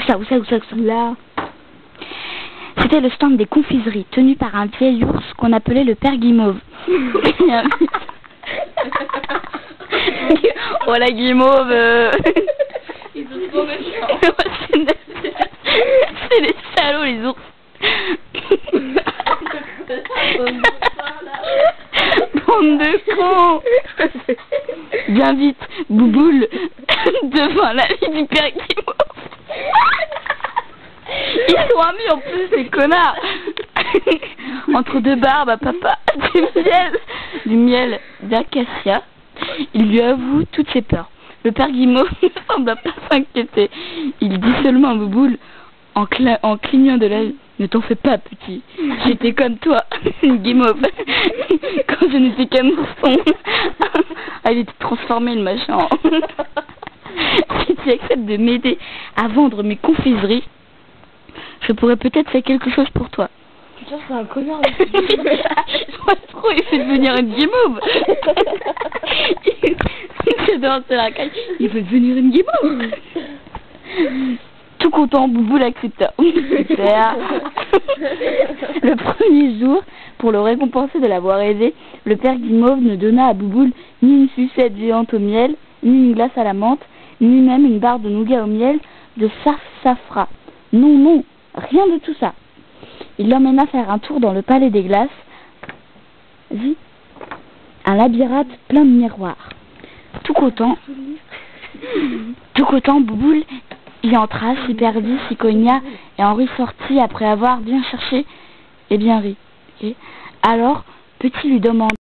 ça? Là. C'était le stand des confiseries, tenu par un vieil ours qu'on appelait le père Guimauve. Oh la Guimauve Ils sont trop méchants. C'est les salauds les ours. Bande de cons. Bien vite, Bouboule, devant la vie du père Guimauve. Ils sont amis en plus, ces connards. Entre deux barbes à papa, du miel d'acacia, il lui avoue toutes ses peurs. Le père Guimauve ne semble pas s'inquiéter. Il dit seulement à Bouboule, en clignant de l'œil, ne t'en fais pas, petit. J'étais comme toi, Guimauve, quand je n'étais qu'un ourson. Ah, il était transformé, le machin. Si tu acceptes de m'aider à vendre mes confiseries, je pourrais peut-être faire quelque chose pour toi. Putain, c'est un connard. Moi, trop, il fait devenir une Guimauve. Il veut devenir une Guimauve. Tout content, Bouboule accepta. Super. Le premier jour, pour le récompenser de l'avoir aidé, le père Guimauve ne donna à Bouboule ni une sucette géante au miel, ni une glace à la menthe, ni même une barre de nougat au miel de sarsafras. Non, non, rien de tout ça. Il l'emmena faire un tour dans le palais des glaces, un labyrinthe plein de miroirs. Tout content, Bouboule y entra, s'y perdit, s'y cogna, et en ressortit après avoir bien cherché et bien ri. Et alors, Petit lui demanda